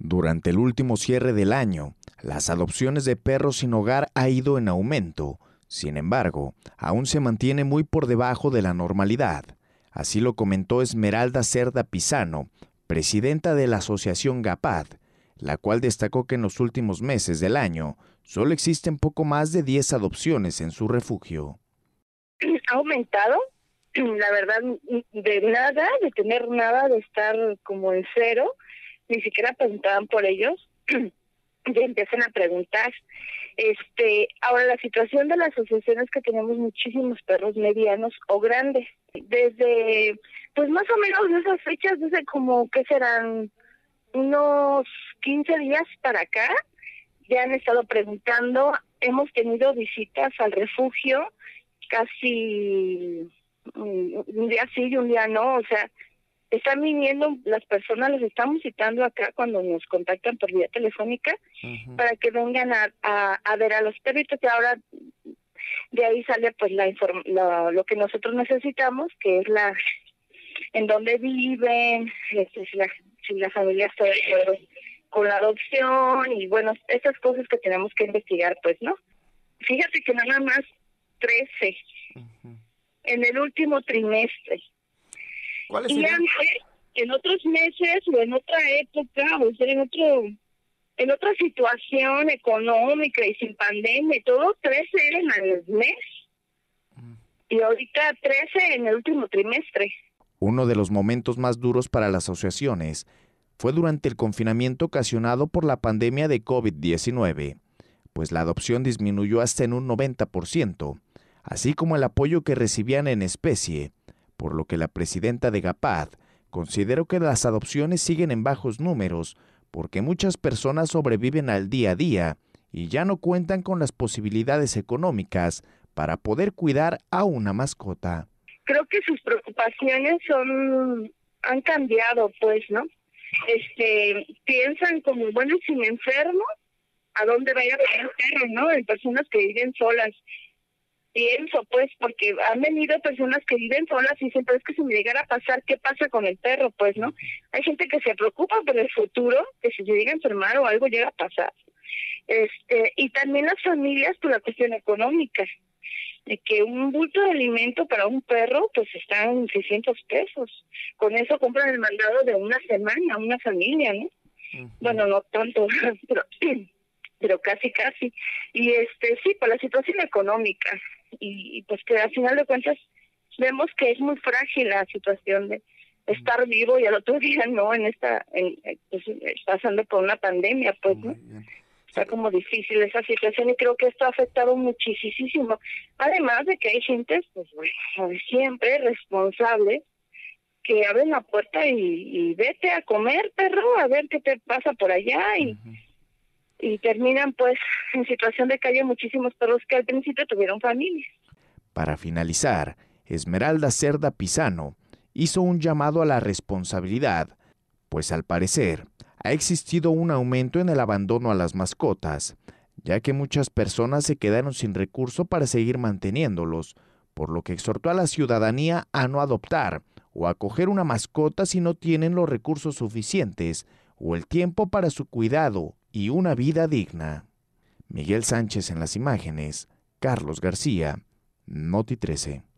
Durante el último cierre del año, las adopciones de perros sin hogar ha ido en aumento. Sin embargo, aún se mantiene muy por debajo de la normalidad. Así lo comentó Esmeralda Cerda Pisano, presidenta de la asociación GAPAD, la cual destacó que en los últimos meses del año solo existen poco más de 10 adopciones en su refugio. Ha aumentado, la verdad, de nada, de tener nada, de estar como en cero, ni siquiera preguntaban por ellos, ya empiezan a preguntar. Ahora la situación de la asociación es que tenemos muchísimos perros medianos o grandes. Desde, pues más o menos de esas fechas, desde como que serán unos 15 días para acá, ya han estado preguntando. Hemos tenido visitas al refugio casi un día sí y un día no, o sea, están viniendo las personas, los estamos citando acá cuando nos contactan por vía telefónica para que vengan a ver a los perritos, y ahora de ahí sale pues lo que nosotros necesitamos, que es en dónde viven, si la familia está de acuerdo con la adopción, y bueno, esas cosas que tenemos que investigar, pues, ¿no? Fíjate que nada más 13 en el último trimestre. Y antes, en otros meses o en otra época, o sea, en otra situación económica y sin pandemia y todo, 13 eran al mes. Y ahorita 13 en el último trimestre. Uno de los momentos más duros para las asociaciones fue durante el confinamiento ocasionado por la pandemia de COVID-19, pues la adopción disminuyó hasta en un 90%, así como el apoyo que recibían en especie, por lo que la presidenta de GAPAD consideró que las adopciones siguen en bajos números porque muchas personas sobreviven al día a día y ya no cuentan con las posibilidades económicas para poder cuidar a una mascota. Creo que sus preocupaciones han cambiado, pues, ¿no? Piensan como, bueno, si me enfermo, ¿a dónde vaya a poner el perro, no? En personas que viven solas. Pienso, pues, porque han venido personas que viven solas y dicen, pero es que si me llegara a pasar, ¿qué pasa con el perro? Pues, ¿no? Hay gente que se preocupa por el futuro, que si se llega a enfermar o algo llega a pasar. Y también las familias por la cuestión económica, de que un bulto de alimento para un perro, pues está en 600 pesos. Con eso compran el mandado de una semana, una familia, ¿no? Bueno, no tanto, pero casi. Y sí, por la situación económica. Y pues que al final de cuentas vemos que es muy frágil la situación de estar vivo y al otro día no, pues, pasando por una pandemia, pues, ¿no? Está como difícil esa situación y creo que esto ha afectado muchísimo. Además de que hay gente, pues bueno, siempre responsable, que abren la puerta y vete a comer, perro, a ver qué te pasa por allá, y terminan pues en situación de calle muchísimos perros que al principio tuvieron familia. Para finalizar, Esmeralda Cerda Pisano hizo un llamado a la responsabilidad, pues al parecer ha existido un aumento en el abandono a las mascotas, ya que muchas personas se quedaron sin recurso para seguir manteniéndolos, por lo que exhortó a la ciudadanía a no adoptar o acoger una mascota si no tienen los recursos suficientes o el tiempo para su cuidado y una vida digna. Miguel Sánchez en las imágenes, Carlos García, Noti 13.